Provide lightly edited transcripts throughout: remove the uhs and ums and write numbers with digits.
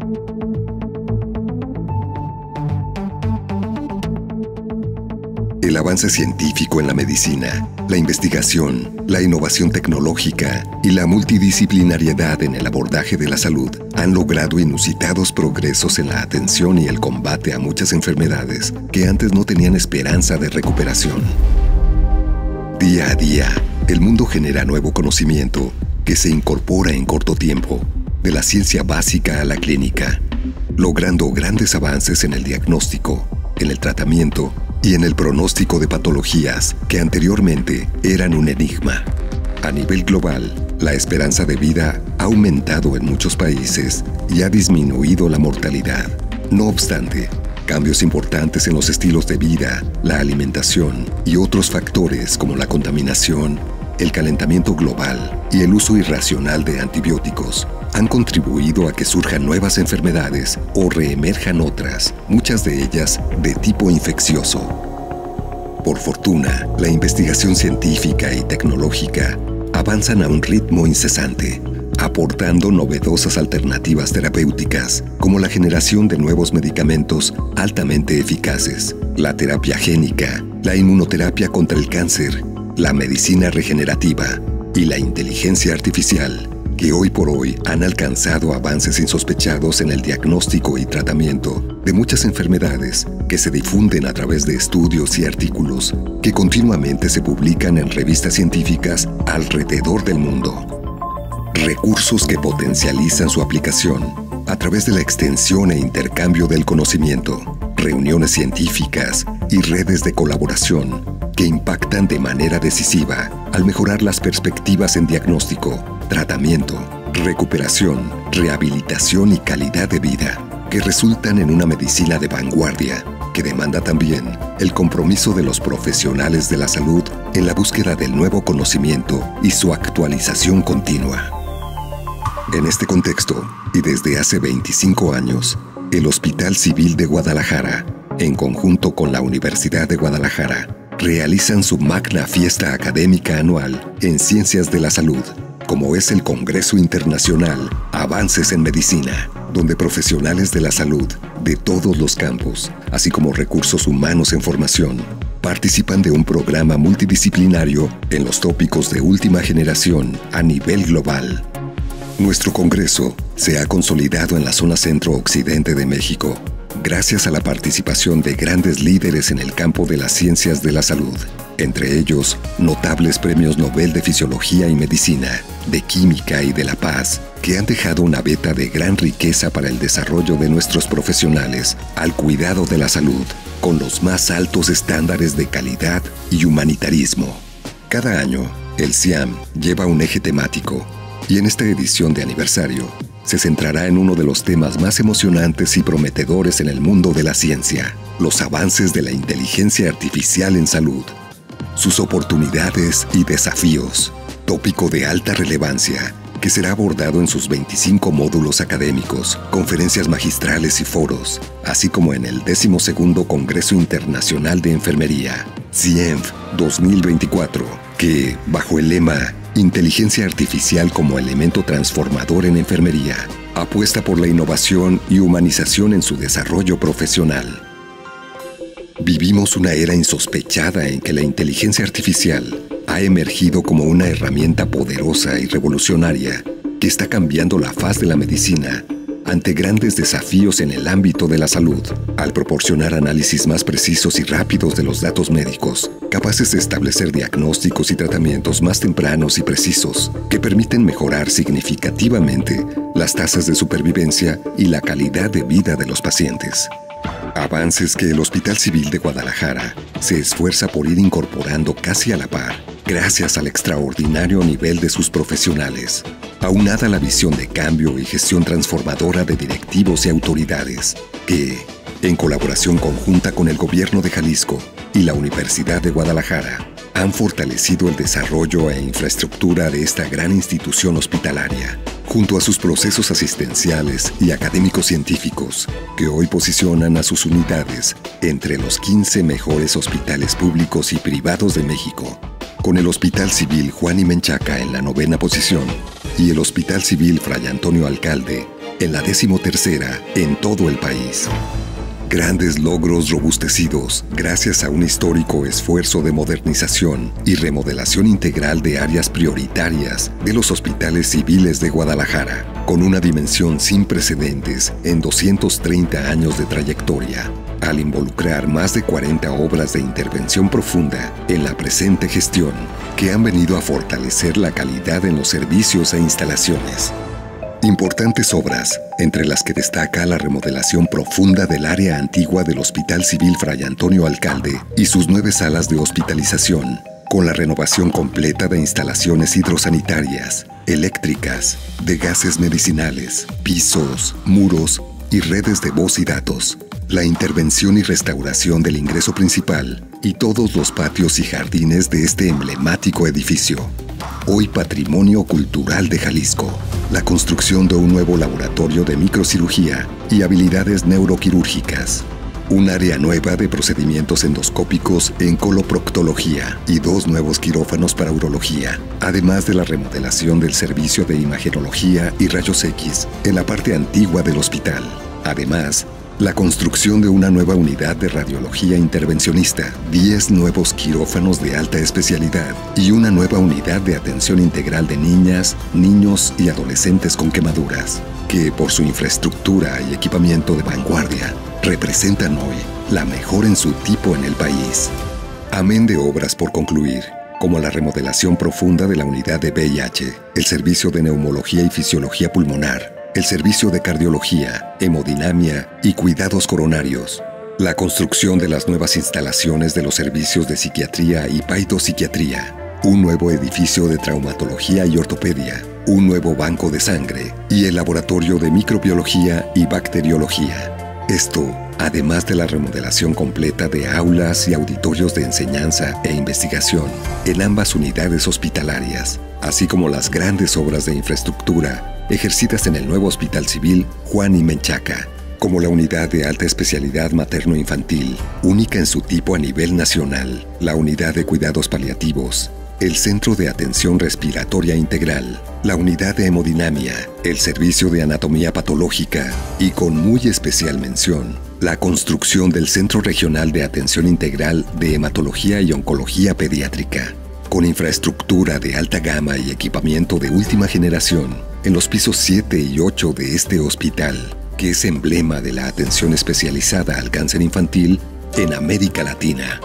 El avance científico en la medicina, la investigación, la innovación tecnológica y la multidisciplinariedad en el abordaje de la salud han logrado inusitados progresos en la atención y el combate a muchas enfermedades que antes no tenían esperanza de recuperación. Día a día, el mundo genera nuevo conocimiento que se incorpora en corto tiempo, de la ciencia básica a la clínica, logrando grandes avances en el diagnóstico, en el tratamiento y en el pronóstico de patologías que anteriormente eran un enigma. A nivel global, la esperanza de vida ha aumentado en muchos países y ha disminuido la mortalidad. No obstante, cambios importantes en los estilos de vida, la alimentación y otros factores como la contaminación, el calentamiento global y el uso irracional de antibióticos han contribuido a que surjan nuevas enfermedades o reemerjan otras, muchas de ellas de tipo infeccioso. Por fortuna, la investigación científica y tecnológica avanzan a un ritmo incesante, aportando novedosas alternativas terapéuticas, como la generación de nuevos medicamentos altamente eficaces, la terapia génica, la inmunoterapia contra el cáncer, la medicina regenerativa y la inteligencia artificial, que hoy por hoy han alcanzado avances insospechados en el diagnóstico y tratamiento de muchas enfermedades que se difunden a través de estudios y artículos que continuamente se publican en revistas científicas alrededor del mundo. Recursos que potencializan su aplicación a través de la extensión e intercambio del conocimiento, reuniones científicas y redes de colaboración que impactan de manera decisiva al mejorar las perspectivas en diagnóstico, tratamiento, recuperación, rehabilitación y calidad de vida, que resultan en una medicina de vanguardia que demanda también el compromiso de los profesionales de la salud en la búsqueda del nuevo conocimiento y su actualización continua. En este contexto, y desde hace 25 años, el Hospital Civil de Guadalajara, en conjunto con la Universidad de Guadalajara, realizan su magna fiesta académica anual en Ciencias de la Salud, como es el Congreso Internacional Avances en Medicina, donde profesionales de la salud de todos los campos, así como recursos humanos en formación, participan de un programa multidisciplinario en los tópicos de última generación a nivel global. Nuestro congreso se ha consolidado en la zona centro-occidente de México, gracias a la participación de grandes líderes en el campo de las ciencias de la salud, entre ellos notables premios Nobel de Fisiología y Medicina, de Química y de la Paz, que han dejado una veta de gran riqueza para el desarrollo de nuestros profesionales al cuidado de la salud, con los más altos estándares de calidad y humanitarismo. Cada año, el CIAM lleva un eje temático, y en esta edición de aniversario, se centrará en uno de los temas más emocionantes y prometedores en el mundo de la ciencia: los avances de la inteligencia artificial en salud, sus oportunidades y desafíos, tópico de alta relevancia que será abordado en sus 25 módulos académicos, conferencias magistrales y foros, así como en el 12º Congreso Internacional de Enfermería, CIENF 2024, que, bajo el lema Inteligencia Artificial como elemento transformador en enfermería, apuesta por la innovación y humanización en su desarrollo profesional. Vivimos una era insospechada en que la inteligencia artificial ha emergido como una herramienta poderosa y revolucionaria que está cambiando la faz de la medicina ante grandes desafíos en el ámbito de la salud, al proporcionar análisis más precisos y rápidos de los datos médicos, capaces de establecer diagnósticos y tratamientos más tempranos y precisos, que permiten mejorar significativamente las tasas de supervivencia y la calidad de vida de los pacientes. Avances que el Hospital Civil de Guadalajara se esfuerza por ir incorporando casi a la par, gracias al extraordinario nivel de sus profesionales, aunada a la visión de cambio y gestión transformadora de directivos y autoridades, que, en colaboración conjunta con el Gobierno de Jalisco y la Universidad de Guadalajara, han fortalecido el desarrollo e infraestructura de esta gran institución hospitalaria, junto a sus procesos asistenciales y académicos científicos, que hoy posicionan a sus unidades entre los 15 mejores hospitales públicos y privados de México, con el Hospital Civil Juan y Menchaca en la 9ª posición y el Hospital Civil Fray Antonio Alcalde en la 13ª en todo el país. Grandes logros robustecidos gracias a un histórico esfuerzo de modernización y remodelación integral de áreas prioritarias de los hospitales civiles de Guadalajara, con una dimensión sin precedentes en 230 años de trayectoria, al involucrar más de 40 obras de intervención profunda en la presente gestión, que han venido a fortalecer la calidad en los servicios e instalaciones. Importantes obras, entre las que destaca la remodelación profunda del área antigua del Hospital Civil Fray Antonio Alcalde y sus 9 salas de hospitalización, con la renovación completa de instalaciones hidrosanitarias, eléctricas, de gases medicinales, pisos, muros y redes de voz y datos, la intervención y restauración del ingreso principal y todos los patios y jardines de este emblemático edificio, hoy Patrimonio Cultural de Jalisco, la construcción de un nuevo laboratorio de microcirugía y habilidades neuroquirúrgicas, un área nueva de procedimientos endoscópicos en coloproctología y 2 nuevos quirófanos para urología, además de la remodelación del servicio de imagenología y rayos X en la parte antigua del hospital. Además, la construcción de una nueva unidad de radiología intervencionista, 10 nuevos quirófanos de alta especialidad y una nueva unidad de atención integral de niñas, niños y adolescentes con quemaduras, que por su infraestructura y equipamiento de vanguardia, representan hoy la mejor en su tipo en el país. Amén de obras por concluir, como la remodelación profunda de la unidad de VIH, el servicio de neumología y fisiología pulmonar, el servicio de cardiología, hemodinamia y cuidados coronarios, la construcción de las nuevas instalaciones de los servicios de psiquiatría y paidopsiquiatría, un nuevo edificio de traumatología y ortopedia, un nuevo banco de sangre y el laboratorio de microbiología y bacteriología. Esto, además de la remodelación completa de aulas y auditorios de enseñanza e investigación en ambas unidades hospitalarias, así como las grandes obras de infraestructura ejercidas en el nuevo Hospital Civil Juan y Menchaca, como la unidad de alta especialidad materno-infantil, única en su tipo a nivel nacional, la unidad de cuidados paliativos, el Centro de Atención Respiratoria Integral, la unidad de hemodinamia, el servicio de anatomía patológica y, con muy especial mención, la construcción del Centro Regional de Atención Integral de Hematología y Oncología Pediátrica, con infraestructura de alta gama y equipamiento de última generación en los pisos 7 y 8 de este hospital, que es emblema de la atención especializada al cáncer infantil en América Latina.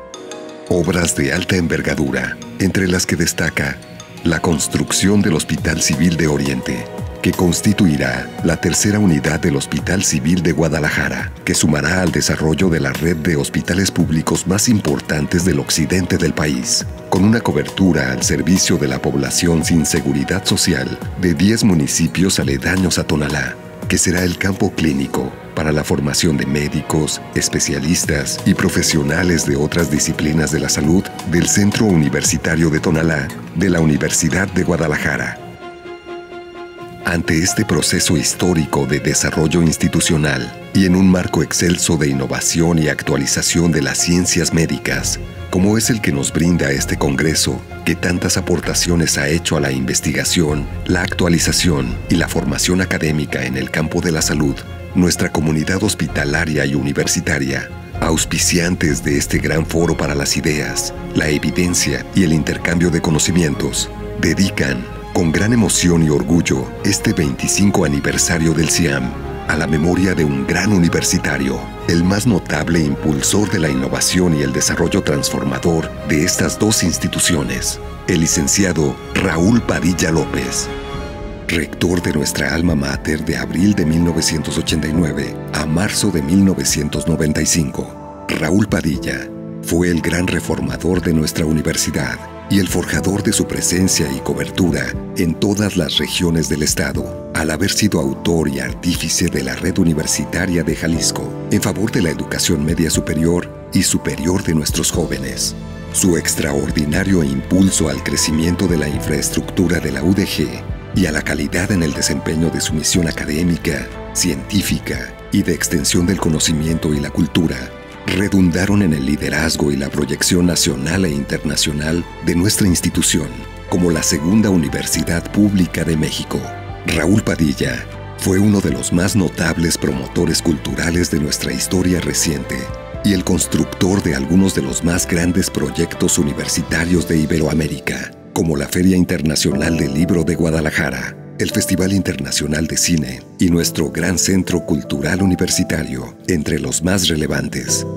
Obras de alta envergadura, entre las que destaca la construcción del Hospital Civil de Oriente, que constituirá la 3ª unidad del Hospital Civil de Guadalajara, que sumará al desarrollo de la red de hospitales públicos más importantes del occidente del país, con una cobertura al servicio de la población sin seguridad social de 10 municipios aledaños a Tonalá, que será el campo clínico para la formación de médicos, especialistas y profesionales de otras disciplinas de la salud del Centro Universitario de Tonalá de la Universidad de Guadalajara. Ante este proceso histórico de desarrollo institucional y en un marco excelso de innovación y actualización de las ciencias médicas, como es el que nos brinda este Congreso, que tantas aportaciones ha hecho a la investigación, la actualización y la formación académica en el campo de la salud, nuestra comunidad hospitalaria y universitaria, auspiciantes de este gran foro para las ideas, la evidencia y el intercambio de conocimientos, dedican con gran emoción y orgullo este 25 aniversario del CIAM a la memoria de un gran universitario, el más notable impulsor de la innovación y el desarrollo transformador de estas 2 instituciones, el licenciado Raúl Padilla López, rector de nuestra alma mater de abril de 1989 a marzo de 1995. Raúl Padilla fue el gran reformador de nuestra universidad y el forjador de su presencia y cobertura en todas las regiones del estado, al haber sido autor y artífice de la red universitaria de Jalisco en favor de la educación media superior y superior de nuestros jóvenes. Su extraordinario impulso al crecimiento de la infraestructura de la UDG y a la calidad en el desempeño de su misión académica, científica y de extensión del conocimiento y la cultura redundaron en el liderazgo y la proyección nacional e internacional de nuestra institución como la segunda universidad pública de México. Raúl Padilla Fue uno de los más notables promotores culturales de nuestra historia reciente y el constructor de algunos de los más grandes proyectos universitarios de Iberoamérica, como la Feria Internacional del Libro de Guadalajara, el Festival Internacional de Cine y nuestro gran centro cultural universitario, entre los más relevantes.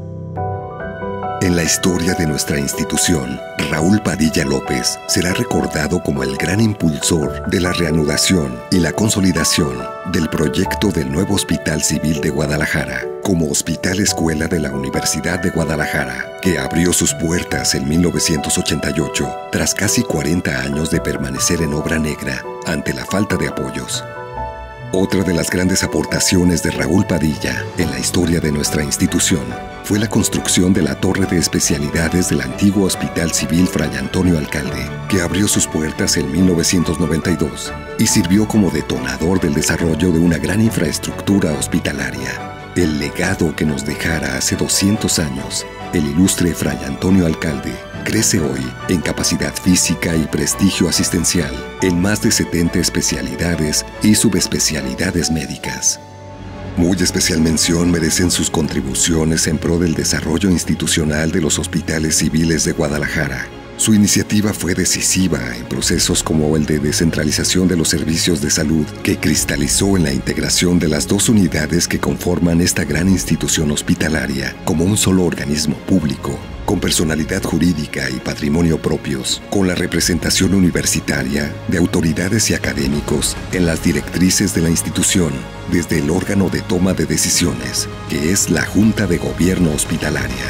En la historia de nuestra institución, Raúl Padilla López será recordado como el gran impulsor de la reanudación y la consolidación del proyecto del nuevo Hospital Civil de Guadalajara, como Hospital Escuela de la Universidad de Guadalajara, que abrió sus puertas en 1988 tras casi 40 años de permanecer en obra negra ante la falta de apoyos. Otra de las grandes aportaciones de Raúl Padilla en la historia de nuestra institución fue la construcción de la Torre de Especialidades del antiguo Hospital Civil Fray Antonio Alcalde, que abrió sus puertas en 1992 y sirvió como detonador del desarrollo de una gran infraestructura hospitalaria. El legado que nos dejara hace 200 años el ilustre Fray Antonio Alcalde crece hoy en capacidad física y prestigio asistencial en más de 70 especialidades y subespecialidades médicas. Muy especial mención merecen sus contribuciones en pro del desarrollo institucional de los hospitales civiles de Guadalajara. Su iniciativa fue decisiva en procesos como el de descentralización de los servicios de salud, que cristalizó en la integración de las dos unidades que conforman esta gran institución hospitalaria como un solo organismo público, con personalidad jurídica y patrimonio propios, con la representación universitaria de autoridades y académicos en las directrices de la institución, desde el órgano de toma de decisiones, que es la Junta de Gobierno Hospitalaria.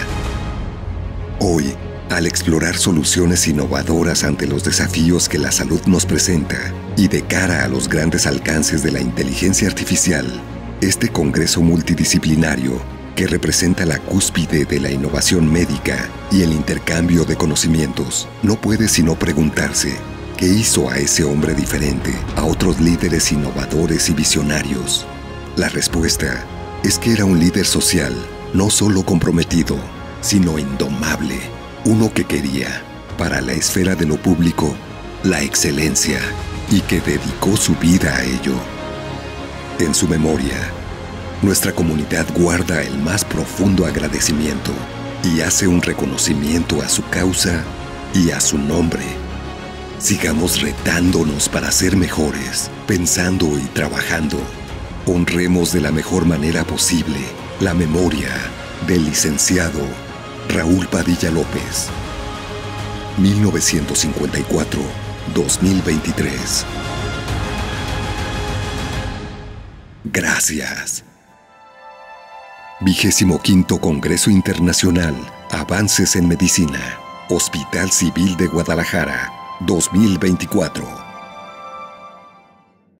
Hoy, al explorar soluciones innovadoras ante los desafíos que la salud nos presenta y de cara a los grandes alcances de la inteligencia artificial, este congreso multidisciplinario, que representa la cúspide de la innovación médica y el intercambio de conocimientos, no puede sino preguntarse: ¿qué hizo a ese hombre diferente a otros líderes innovadores y visionarios? La respuesta es que era un líder social, no solo comprometido, sino indomable. Uno que quería, para la esfera de lo público, la excelencia y que dedicó su vida a ello. En su memoria, nuestra comunidad guarda el más profundo agradecimiento y hace un reconocimiento a su causa y a su nombre. Sigamos retándonos para ser mejores, pensando y trabajando. Honremos de la mejor manera posible la memoria del licenciado Raúl Padilla López, 1954-2023. Gracias. 25º Congreso Internacional Avances en Medicina, Hospital Civil de Guadalajara, 2024.